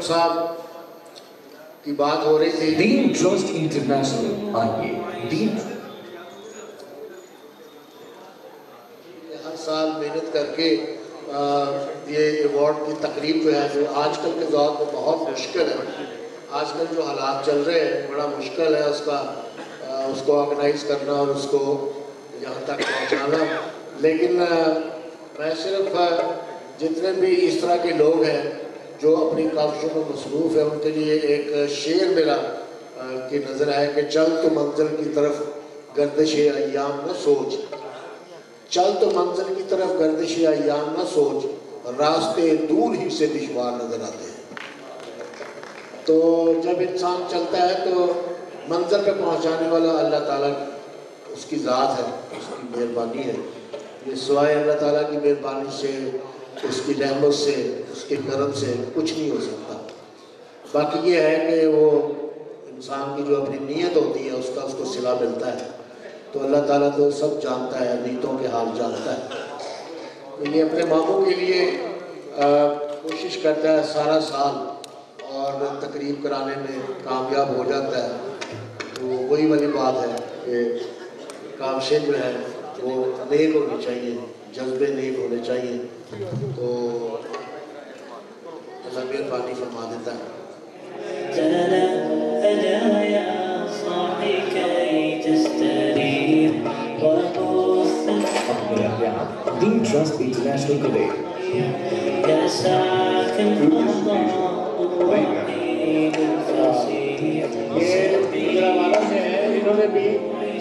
صاحب کی بات ہو رہی تھی. دین ٹرسٹ انٹرنیشنل آئیے. دین ہر سال محنت کر کے یہ ایوارڈ کی تقریب جو ہے جو آج کل کے دور میں بہت مشکل ہے. آج کل جو حالات چل رہے ہیں بڑا مشکل ہے اس کو آرگنائز کرنا اور اس کو یہاں تک پہنچانا. لیکن میں صرف جتنے بھی اس طرح کے لوگ ہیں جو اپنی کاوشوں میں مصروف ہیں ان کے لیے ایک شعر میرا کی نظر ہے کہ چل تو منزل کی طرف گردش ایام نہ سوچ. چل تو منزل کی طرف گردش ایام نہ سوچ, راستے دور ہی سے دشوار نظر آتے ہیں. تو جب انسان چلتا ہے تو منزل پہ پہنچانے والا اللہ تعالیٰ اس کی ذات ہے, اس کی مہربانی ہے. یہ سوائے اللہ تعالیٰ کی مہربانی سے, اس کی رحمت سے, اس کے کرم سے کچھ نہیں ہو سکتا. باقی یہ ہے کہ وہ انسان کی جو اپنی نیت ہوتی ہے اس کو صلہ ملتا ہے. تو اللہ تعالیٰ تو سب جانتا ہے, نیتوں کے حال جانتا ہے. تو یہ اپنے ماموں کے لیے کوشش کرتا ہے سارا سال اور تقریب کرانے میں کامیاب ہو جاتا ہے. تو وہی والی بات ہے کہ کاوشیں جو ہیں وہ نیک ہونی چاہیے, جذبے نیک ہونے چاہیے. تو اللہ مہربانی فرما دیتا ہے. دین ٹرسٹ انٹرنیشنل کو دے. یہ گجرانوالہ سے ہیں, انہوں نے بھی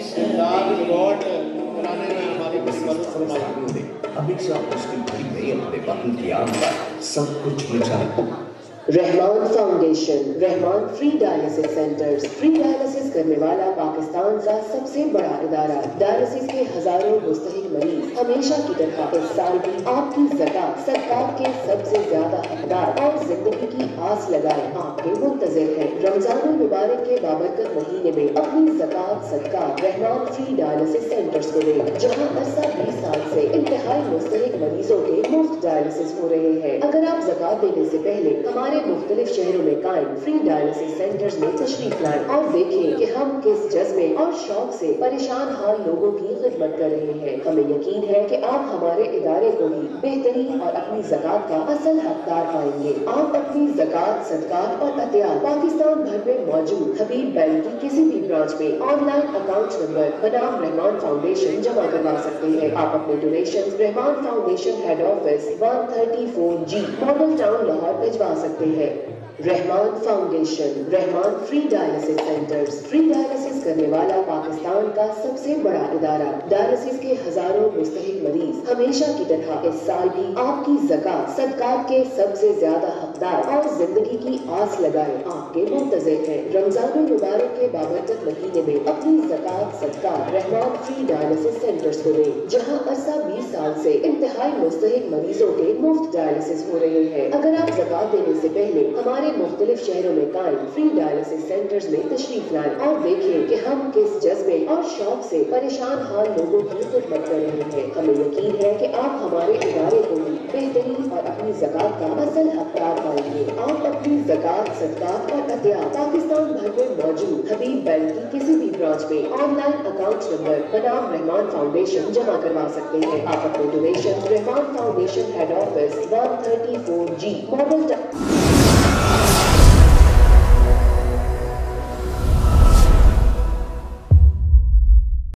ایوارڈ کرانے میں ہماری بڑی مدد فرمائی. ہمیشہ مشکل گھڑی میں اپنے وطن کی آن کا سب کچھ مٹا. Rahman foundation, Rahman free dialysis centres. Free dialysis کرنے والا پاکستان کا سب سے بڑا ادارہ. ڈائلسس کے ہزاروں مستحق مریض ہمیشہ کی طرح اس سال بھی آپ کی زکات صدقات کے سب سے زیادہ حقدار اور زندگی کی آس لگائے آپ کے منتظر ہیں. رمضان المبارک کے بابرکت مہینے میں اپنی زکات صدقات رحمان فری ڈائلسس سینٹرز کو دیں, جہاں عرصہ 20 سال سے انتہائی مستحق مریضوں کے مفت ڈائلسس ہو رہے ہیں. اگر آپ زکات دینے سے پہلے ہمارے مختلف شہروں میں قائم فری ڈائلسس سینٹرز میں تشریف لائیں اور دیکھیں کہ ہم کس جذبے اور شوق سے پریشان حال لوگوں کی خدمت کر رہے ہیں. ہمیں یقین ہے کہ آپ ہمارے ادارے کو ہی بہترین اور اپنی زکات کا اصل حقدار پائیں گے. آپ اپنی زکات صدقات اور عطیات پاکستان بھر میں موجود حبیب بینک کی کسی بھی برانچ میں آن لائن اکاؤنٹ نمبر بنام رحمان فاؤنڈیشن جمع کروا سکتے ہیں. آپ اپنے donation Rahman foundation head office 134G model town Lahore بھجوا سکتے ہیں. Rahman foundation, Rahman free dialysis centres. Free dialysis کرنے والا پاکستان کا سب سے بڑا ادارہ. ڈائلسس کے ہزاروں مستحق مریض ہمیشہ کی طرح اس سال بھی آپ کی زکات صدقات کے سب سے زیادہ حقدار اور زندگی کی آس لگائے آپ کے منتظر ہیں. رمضان المبارک کے بابرکت مہینے میں اپنی زکات صدقات رحمان فری ڈائلسس سینٹرز کو دیں, جہاں عرصہ 20 سال سے انتہائی مستحق مریضوں کے مفت ڈائلسس ہو رہے ہیں. اگر آپ زکات دینے سے پہلے ہمارے مختلف شہروں میں قائم فری ڈائلسس سینٹرز میں تشریف لائیں اور دیکھیں کہ ہم کس جذبے اور شوق سے پریشان حال لوگوں کی خدمت کر رہے ہیں. ہمیں یقین ہے کہ آپ ہمارے ادارے کو ہی بہترین اور اپنی زکات کا اصل حقدار پائیں گے. آپ اپنی زکات صدقات اور عطیات پاکستان بھر میں موجود حبیب بینک کی کسی بھی برانچ میں آن لائن اکاؤنٹ نمبر بنام رحمان فاؤنڈیشن جمع کروا سکتے ہیں. آپ اپنے donation Rahman foundation head office 134G model